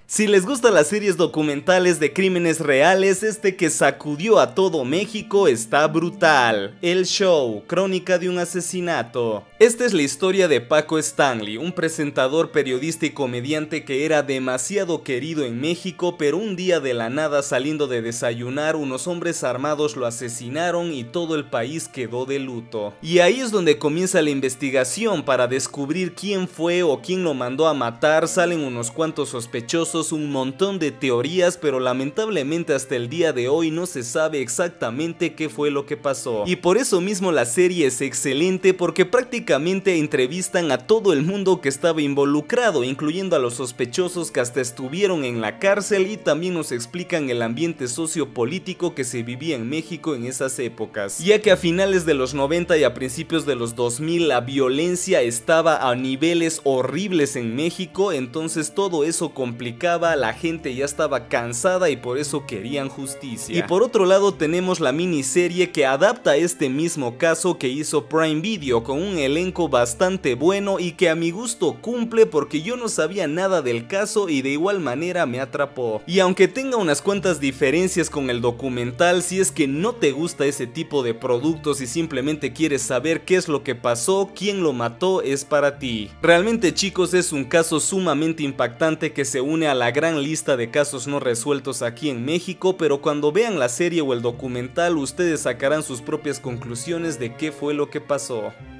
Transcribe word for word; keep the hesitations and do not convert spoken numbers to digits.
Si les gustan las series documentales de crímenes reales, este que sacudió a todo México está brutal. El Show, crónica de un asesinato. Esta es la historia de Paco Stanley, un presentador, periodista y comediante que era demasiado querido en México, pero un día de la nada, saliendo de desayunar, unos hombres armados lo asesinaron y todo el país quedó de luto. Y ahí es donde comienza la investigación para descubrir quién fue o quién lo mandó a matar. Salen unos cuantos sospechosos, un montón de teorías, pero lamentablemente hasta el día de hoy no se sabe exactamente qué fue lo que pasó. Y por eso mismo la serie es excelente, porque prácticamente entrevistan a todo el mundo que estaba involucrado, incluyendo a los sospechosos que hasta estuvieron en la cárcel, y también nos explican el ambiente sociopolítico que se vivía en México en esas épocas, ya que a finales de los noventa y a principios de los dos mil la violencia estaba a niveles horribles en México. Entonces todo eso complicaba, la gente ya estaba cansada y por eso querían justicia. Y por otro lado tenemos la miniserie que adapta este mismo caso que hizo Prime Video, con un elenco bastante bueno y que a mi gusto cumple, porque yo no sabía nada del caso y de igual manera me atrapó. Y aunque tenga unas cuantas diferencias con el documental, si es que no te gusta ese tipo de productos y simplemente quieres saber qué es lo que pasó, quién lo mató, es para ti. Realmente, chicos, es un caso sumamente impactante que se une a la gran lista de casos no resueltos aquí en México, pero cuando vean la serie o el documental ustedes sacarán sus propias conclusiones de qué fue lo que pasó.